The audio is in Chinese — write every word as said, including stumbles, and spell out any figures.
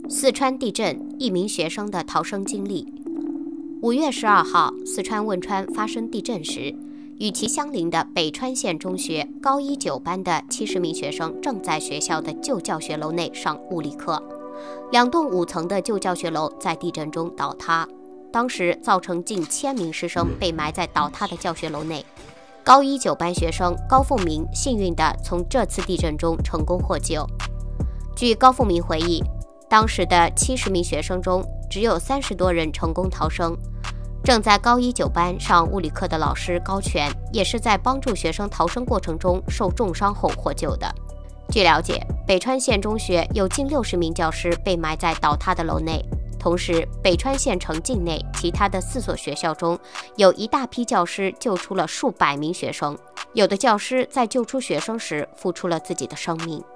四川地震，一名学生的逃生经历。五月十二号，四川汶川发生地震时，与其相邻的北川县中学高一九班的七十名学生正在学校的旧教学楼内上物理课。两栋五层的旧教学楼在地震中倒塌，当时造成近千名师生被埋在倒塌的教学楼内。高一九班学生高凤鸣幸运地从这次地震中成功获救。据高凤鸣回忆，当时的七十名学生中，只有三十多人成功逃生。正在高一九班上物理课的老师高全，也是在帮助学生逃生过程中受重伤后获救的。据了解，北川县中学有近六十名教师被埋在倒塌的楼内，同时北川县城境内其他的四所学校中，有一大批教师救出了数百名学生，有的教师在救出学生时付出了自己的生命。